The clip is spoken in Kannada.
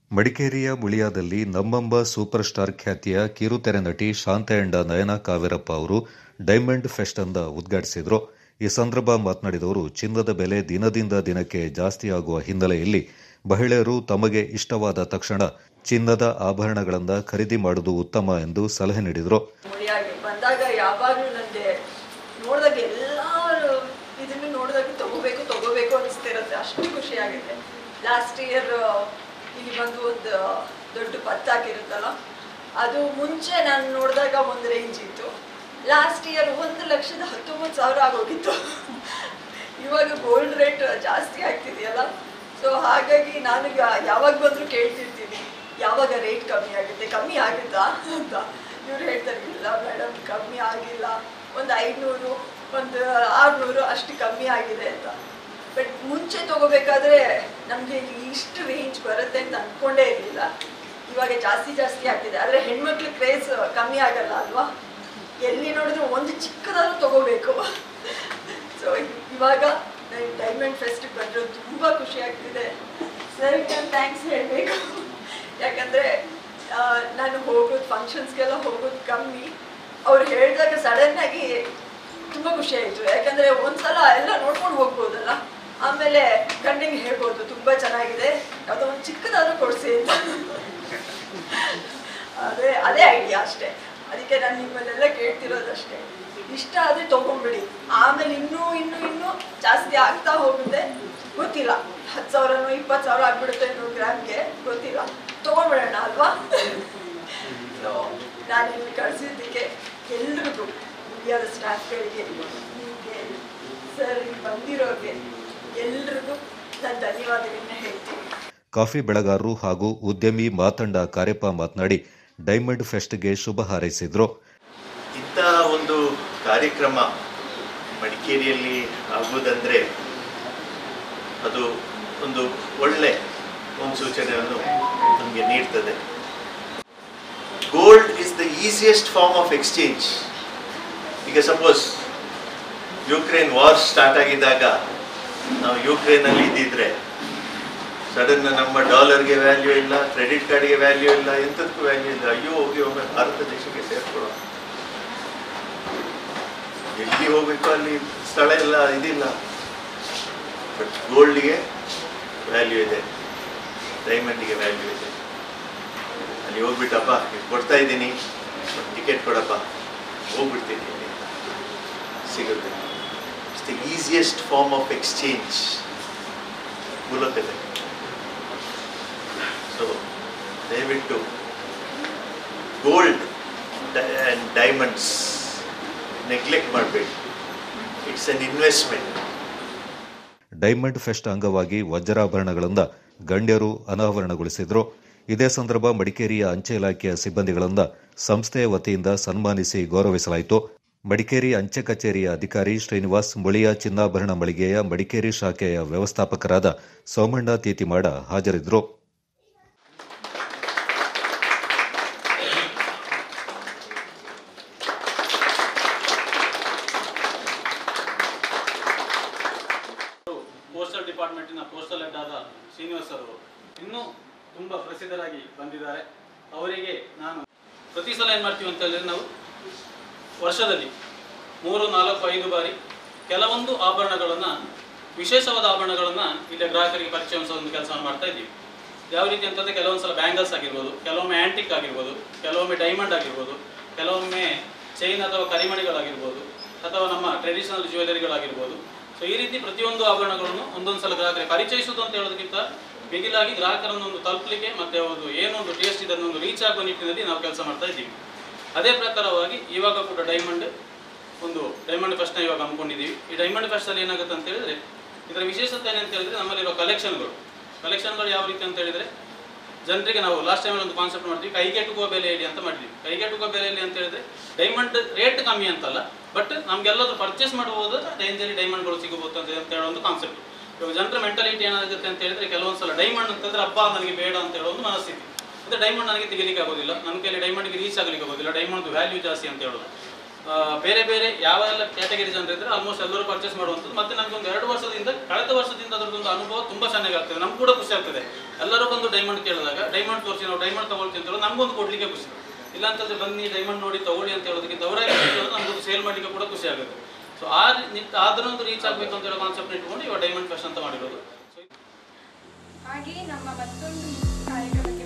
ಮಡಿಕೇರಿಯ ಮುಳಿಯಾದಲ್ಲಿ ನಮ್ಮಂಬ ಸೂಪರ್ ಸ್ಟಾರ್ ಖ್ಯಾತಿಯ ಕಿರುತೆರೆ ನಟಿ ಶಾಂತಯಂಡ ನಯನ ಕಾವೇರಪ್ಪ ಅವರು ಡೈಮಂಡ್ ಫೆಸ್ಟ್ ಅನ್ನು ಉದ್ಘಾಟಿಸಿದರು. ಈ ಸಂದರ್ಭ ಮಾತನಾಡಿದವರು, ಚಿನ್ನದ ಬೆಲೆ ದಿನದಿಂದ ದಿನಕ್ಕೆ ಜಾಸ್ತಿಯಾಗುವ ಹಿನ್ನೆಲೆಯಲ್ಲಿ ಮಹಿಳೆಯರು ತಮಗೆ ಇಷ್ಟವಾದ ತಕ್ಷಣ ಚಿನ್ನದ ಆಭರಣಗಳನ್ನು ಖರೀದಿ ಮಾಡುವುದು ಉತ್ತಮ ಎಂದು ಸಲಹೆ ನೀಡಿದರು. ಬಂದಾಗ ಯಾವಾಗಲೂ ನನಗೆ ನೋಡಿದಾಗ ಎಲ್ಲರೂ ಇದನ್ನು ನೋಡಿದಾಗ ತಗೋಬೇಕು ಅನಿಸ್ತಿರುತ್ತೆ. ಅಷ್ಟು ಖುಷಿ ಆಗುತ್ತೆ. ಲಾಸ್ಟ್ ಇಯರ್ ಇಲ್ಲಿ ಬಂದು ಒಂದು ದೊಡ್ಡ ಪತ್ತ ಹಾಕಿರುತ್ತಲ್ಲ, ಅದು ಮುಂಚೆ ನಾನು ನೋಡಿದಾಗ ಒಂದು ರೇಂಜ್ ಇತ್ತು. ಲಾಸ್ಟ್ ಇಯರ್ 1,19,000 ಆಗೋಗಿತ್ತು. ಇವಾಗ ಗೋಲ್ಡ್ ರೇಟ್ ಜಾಸ್ತಿ ಆಗ್ತಿದೆಯಲ್ಲ, ಸೊ ಹಾಗಾಗಿ ನಾನು ಯಾವಾಗ ಬಂದರೂ ಕೇಳ್ತಿರ್ತೀನಿ, ಯಾವಾಗ ರೇಟ್ ಕಮ್ಮಿ ಆಗುತ್ತಾ ಅಂತ. ಇವ್ರು ಹೇಳ್ತಾರೆ, ಇಲ್ಲ ಮೇಡಮ್ ಕಮ್ಮಿ ಆಗಿಲ್ಲ, ಒಂದು 500 ಒಂದು 600 ಅಷ್ಟು ಕಮ್ಮಿ ಆಗಿದೆ ಅಂತ. ಬಟ್ ಮುಂಚೆ ತಗೋಬೇಕಾದ್ರೆ ನಮಗೆ ಇಷ್ಟು ರೇಂಜ್ ಬರುತ್ತೆ ಅಂತ ಅಂದ್ಕೊಂಡೇ ಇರಲಿಲ್ಲ. ಇವಾಗ ಜಾಸ್ತಿ ಆಗ್ತಿದೆ. ಆದರೆ ಹೆಣ್ಮಕ್ಳ ಕ್ರೇಜ್ ಕಮ್ಮಿ ಆಗಲ್ಲ ಅಲ್ವಾ? ಎಲ್ಲಿ ನೋಡಿದ್ರು ಒಂದು ಚಿಕ್ಕದಾದ್ರೂ ತಗೋಬೇಕು. ಸೊ ಇವಾಗ ನಾನು ಡೈಮಂಡ್ ಫೆಸ್ಟಿಗೆ ಬಂದರೂ ತುಂಬ ಖುಷಿ ಆಗ್ತಿದೆ. ಸರ್ ಥ್ಯಾಂಕ್ಸ್ ಹೇಳಬೇಕು. ಯಾಕಂದರೆ ನಾನು ಫಂಕ್ಷನ್ಸ್ಗೆಲ್ಲ ಹೋಗೋದು ಕಮ್ಮಿ. ಅವ್ರು ಹೇಳಿದಾಗ ಸಡನ್ನಾಗಿ ತುಂಬ ಖುಷಿ ಆಯಿತು. ಯಾಕಂದರೆ ಒಂದ್ಸಲ ಎಲ್ಲ ನೋಡ್ಕೊಂಡು ಹೋಗ್ಬೋದಲ್ಲ, ಆಮೇಲೆ ಗಂಡಿಗೆ ಹೇಳ್ಬೋದು ತುಂಬ ಚೆನ್ನಾಗಿದೆ, ಯಾವುದೋ ಒಂದು ಚಿಕ್ಕದಾದ್ರೂ ಕೊಡಿಸಿ ಅಂತ. ಅದೇ ಐಡಿಯಾ ಅಷ್ಟೇ. ಅದಕ್ಕೆ ನಾನು ನಿಮ್ಮಲ್ಲೆಲ್ಲ ಕೇಳ್ತಿರೋದಷ್ಟೇ, ಇಷ್ಟ ಆದರೆ ತೊಗೊಂಡ್ಬಿಡಿ. ಆಮೇಲೆ ಇನ್ನೂ ಜಾಸ್ತಿ ಆಗ್ತಾ ಹೋಗುತ್ತೆ, ಗೊತ್ತಿಲ್ಲ, 10,000 20,000 ಆಗ್ಬಿಡುತ್ತೆ ಇನ್ನೊಂದು ಗ್ರಾಮ್ಗೆ, ಗೊತ್ತಿಲ್ಲ, ತೊಗೊಂಡ್ಬಿಡೋಣ ಅಲ್ವಾ? ಸೊ ನಾನು ಇಲ್ಲಿ ಕಳಿಸಿದ್ದಕ್ಕೆ ಎಲ್ರಿಗೂ, ಇಂಡಿಯಾದ ಸ್ಟಾಫ್ಗಳಿಗೆ, ನಿಮಗೆ ಸರ್ ಬಂದಿರೋರಿಗೆ ಎಲ್ರಿಗೂ ನಾನು ಧನ್ಯವಾದಗಳನ್ನ ಹೇಳ್ತೀನಿ. ಕಾಫಿ ಬೆಳೆಗಾರರು ಹಾಗೂ ಉದ್ಯಮಿ ಮಾತಂಡ ಕಾರ್ಯಪ್ಪ ಮಾತನಾಡಿ ಡೈಮಂಡ್ ಫೆಸ್ಟ್ಗೆ ಶುಭ ಹಾರೈಸಿದ್ರು. ಇಂತಹ ಒಂದು ಕಾರ್ಯಕ್ರಮ ಮಡಿಕೇರಿಯಲ್ಲಿ ಆಗುವುದಂದ್ರೆ ಅದು ಒಂದು ಒಳ್ಳೆ ಸೂಚನೆಯನ್ನು ನಮಗೆ ನೀಡ್ತದೆ. Gold is the easiest form of exchange. ಈಗ ಸಪೋಸ್ ಯುಕ್ರೇನ್ ವಾರ್ ಸ್ಟಾರ್ಟ್ ಆಗಿದ್ದಾಗ ನಾವು ಯುಕ್ರೇನಲ್ಲಿ ಇದ್ದಿದ್ರೆ ಸಡನ್ ನಮ್ಮ ಡಾಲರ್ಗೆ ವ್ಯಾಲ್ಯೂ ಇಲ್ಲ, ಕ್ರೆಡಿಟ್ ಕಾರ್ಡ್ಗೆ ವ್ಯಾಲ್ಯೂ ಇಲ್ಲ, ಎಂಥದಕ್ಕೂ ವ್ಯಾಲ್ಯೂ ಇಲ್ಲ. ಅಯ್ಯೋ ಹೋಗಿ ಒಮ್ಮೆ ಭಾರತ ದೇಶಕ್ಕೆ ಸೇರ್ಕೊಳ್ಳೋ, ಎಲ್ಲಿ ಹೋಗ್ಬೇಕು ಅಲ್ಲಿ ಸ್ಥಳ ಇಲ್ಲ, ಇದಿಲ್ಲ. ಬಟ್ ಗೋಲ್ಡ್ಗೆ ವ್ಯಾಲ್ಯೂ ಇದೆ, ಡೈಮಂಡ್ಗೆ ವ್ಯಾಲ್ಯೂ ಇದೆ. ಅಲ್ಲಿ ಹೋಗ್ಬಿಟ್ಟಪ್ಪ ಕೊಡ್ತಾ ಇದ್ದೀನಿ, ಟಿಕೆಟ್ ಕೊಡಪ್ಪ, ಹೋಗ್ಬಿಡ್ತೀನಿ, ಸಿಗುತ್ತೆ. It's the easiest form of exchange ಮೂಲಕತೆ. ಸೊ ದಯವಿಟ್ಟು ಗೋಲ್ಡ್ ಆ್ಯಂಡ್ ಡೈಮಂಡ್ಸ್ ನೆಗ್ಲೆಕ್ಟ್ ಮಾಡಬೇಡಿ. It's an investment. Diamond fest ಅಂಗವಾಗಿ ವಜ್ರಾಭರಣಗಳಿಂದ ಗಣ್ಯರು ಅನಾವರಣಗೊಳಿಸಿದರು. ಇದೇ ಸಂದರ್ಭ ಮಡಿಕೇರಿಯ ಅಂಚೆ ಇಲಾಖೆಯ ಸಿಬ್ಬಂದಿಗಳಿಂದ ಸಂಸ್ಥೆಯ ವತಿಯಿಂದ ಸನ್ಮಾನಿಸಿ ಗೌರವಿಸಲಾಯಿತು. ಮಡಿಕೇರಿ ಅಂಚೆ ಕಚೇರಿಯ ಅಧಿಕಾರಿ ಶ್ರೀನಿವಾಸ್, ಮುಳಿಯ ಚಿನ್ನಾಭರಣ ಮಳಿಗೆಯ ಮಡಿಕೇರಿ ಶಾಖೆಯ ವ್ಯವಸ್ಥಾಪಕರಾದ ಸೋಮಣ್ಣ ತೀತಿಮಾಡ ಹಾಜರಿದ್ದರು. ಪೋಸ್ಟಲ್ ಡಿಪಾರ್ಟ್ಮೆಂಟಿನ ಪೋಸ್ಟಲ್ ಹೆಡ್ ಆದ ಶ್ರೀನಿವಾಸ್ ಅವರು ಇನ್ನೂ ತುಂಬ ಪ್ರಸಿದ್ಧರಾಗಿ ಬಂದಿದ್ದಾರೆ. ಅವರಿಗೆ ನಾನು ಪ್ರತಿ ಸಲ ಏನು ಮಾಡ್ತೀವಿ ಅಂತ ಹೇಳಿದ್ರೆ, ನಾವು ವರ್ಷದಲ್ಲಿ 3, 4, 5 ಬಾರಿ ಕೆಲವೊಂದು ಆಭರಣಗಳನ್ನು, ವಿಶೇಷವಾದ ಆಭರಣಗಳನ್ನು ಇಲ್ಲಿ ಗ್ರಾಹಕರಿಗೆ ಪರಿಚಯಿಸುವ ಒಂದು ಕೆಲಸವನ್ನು ಮಾಡ್ತಾ ಇದ್ದೀವಿ. ಯಾವ ರೀತಿ ಅಂತಂದರೆ, ಕೆಲವೊಂದು ಸಲ ಬ್ಯಾಂಗಲ್ಸ್ ಆಗಿರ್ಬೋದು, ಕೆಲವೊಮ್ಮೆ ಆ್ಯಂಟಿಕ್ ಆಗಿರ್ಬೋದು, ಕೆಲವೊಮ್ಮೆ ಡೈಮಂಡ್ ಆಗಿರ್ಬೋದು, ಕೆಲವೊಮ್ಮೆ ಚೈನ್ ಅಥವಾ ಕರಿಮಣಿಗಳಾಗಿರ್ಬೋದು, ಅಥವಾ ನಮ್ಮ ಟ್ರೆಡಿಷನಲ್ ಜ್ಯುವೆಲರಿಗಳಾಗಿರ್ಬೋದು. ಸೊ ಈ ರೀತಿ ಪ್ರತಿಯೊಂದು ಆಭರಣಗಳನ್ನು ಒಂದೊಂದು ಸಲ ಗ್ರಾಹಕರಿಗೆ ಪರಿಚಯಿಸುವುದು ಅಂತ ಹೇಳೋದಕ್ಕಿಂತ ಬಿಗಿಲಾಗಿ ಗ್ರಾಹಕರನ್ನು ಒಂದು ತಲುಪಲಿಕ್ಕೆ ಮತ್ತು ಅವರು ಏನೊಂದು ಟೇಸ್ಟ್ ಇದನ್ನು ರೀಚ್ ಆಗುವ ನಿಟ್ಟಿನಲ್ಲಿ ನಾವು ಕೆಲಸ ಮಾಡ್ತಾ ಇದ್ದೀವಿ. ಅದೇ ಪ್ರಕಾರವಾಗಿ ಇವಾಗ ಕೂಡ ಡೈಮಂಡ್ ಫೆಸ್ಟ್ನ ಇವಾಗ ಹಮ್ಮಿಕೊಂಡಿದ್ದೀವಿ. ಈ ಡೈಮಂಡ್ ಫೆಸ್ಟಲ್ಲಿ ಏನಾಗುತ್ತೆ ಅಂತ ಹೇಳಿದ್ರೆ, ಇದರ ವಿಶೇಷತೆ ಏನಂತ ಹೇಳಿದ್ರೆ, ನಮ್ಮಲ್ಲಿರೋ ಕಲೆಕ್ಷನ್ಗಳು ಯಾವ ರೀತಿ ಅಂತ ಹೇಳಿದರೆ, ಜನರಿಗೆ ನಾವು ಲಾಸ್ಟ್ ಟೈಮಲ್ಲಿ ಒಂದು ಕಾನ್ಸೆಪ್ಟ್ ಮಾಡ್ತೀವಿ, ಕೈಗೆಟುಕುವ ಬೆಲೆಯಲ್ಲಿ ಅಂತ ಮಾಡಿದ್ವಿ. ಕೈಗೆಟುಕುವ ಬೆಲೆಯಲ್ಲಿ ಅಂತ ಹೇಳಿದ್ರೆ ಡೈಮಂಡ್ ರೇಟ್ ಕಮ್ಮಿ ಅಂತಲ್ಲ, ಬಟ್ ನಮಗೆಲ್ಲರೂ ಪರ್ಚೇಸ್ ಮಾಡಬಹುದು ರೇಂಜಲ್ಲಿ ಡೈಮಂಡ್ಗಳು ಸಿಗಬಹುದು ಅಂತ ಹೇಳೋ ಒಂದು ಕಾನ್ಸೆಪ್ಟ್. ಇವಾಗ ಜನರ ಮೆಂಟಾಲಿಟಿ ಏನಾಗುತ್ತೆ ಅಂತ ಹೇಳಿದ್ರೆ, ಕೆಲವೊಂದ್ಸಲ ಡೈಮಂಡ್ ಅಂತಂದ್ರೆ ಹಬ್ಬ ನನಗೆ ಬೇಡ ಅಂತ ಹೇಳೋ ಒಂದು ಮನಸ್ಥಿತಿ. ಮತ್ತು ಡೈಮಂಡ್ ನನಗೆ ತೆಗಿಲಿಕ್ಕೆ ಆಗೋದಿಲ್ಲ, ನನ್ನ ಕೈಯಲ್ಲಿ ಡೈಮಂಡ್ಗೆ ರೀಚ್ ಆಗಲಿಕ್ಕೆ ಆಗೋದಿಲ್ಲ, ಡೈಮಂಡ್ ವ್ಯಾಲ್ಯೂ ಜಾಸ್ತಿ ಅಂತ ಹೇಳೋದು. ಬೇರೆ ಬೇರೆ ಯಾವೆಲ್ಲ ಕ್ಯಾಟಗರಿ ಜನರು ಇದ್ರೆ ಆಲ್ಮೋಸ್ಟ್ ಎಲ್ಲರೂ ಪರ್ಚೇಸ್ ಮಾಡುವಂಥದ್ದು. ಮತ್ತು ನಮಗೊಂದು 2 ವರ್ಷದಿಂದ ಕಳೆದ ವರ್ಷದಿಂದ ಅದರದ್ದೊಂದು ಅನುಭವ ತುಂಬ ಚೆನ್ನಾಗಿ ಆಗ್ತದೆ. ನಮ್ಗೆ ಕೂಡ ಖುಷಿ ಆಗ್ತದೆ. ಎಲ್ಲರೂ ಬಂದು ಡೈಮಂಡ್ ಕೇಳಿದಾಗ ಡೈಮಂಡ್ ತೋರಿಸಿ ನಾವು ಡೈಮಂಡ್ ತಗೊಳ್ತೀವಿ ಅಂತ ಹೇಳೋದು ನಮಗೊಂದು ಕೊಡಲಿಕ್ಕೆ ಖುಷಿ. ಇಲ್ಲಾಂತಂದ್ರೆ ಬನ್ನಿ ಡೈಮಂಡ್ ನೋಡಿ ತಗೊಳ್ಳಿ ಅಂತ ಹೇಳೋದಕ್ಕಿಂತ ಅವರಾಗಿ ನಮಗೊಂದು ಸೇಲ್ ಮಾಡಲಿಕ್ಕೆ ಕೂಡ ಖುಷಿ ಆಗುತ್ತೆ. ಸೊ ಅದನ್ನೊಂದು ರೀಚ್ ಆಗಬೇಕು ಅಂತ ಹೇಳೋ ಕಾನ್ಸೆಪ್ಟ್ ಇಟ್ಕೊಂಡು ಇವಾಗ ಡೈಮಂಡ್ ಫೆಸ್ಟ್ ಅಂತ ಮಾಡಿರೋದು. ಹಾಗೆ ನಮ್ಮ ಮತ್ತೊಂದು ಕಾರ್ಯಕ್ರಮ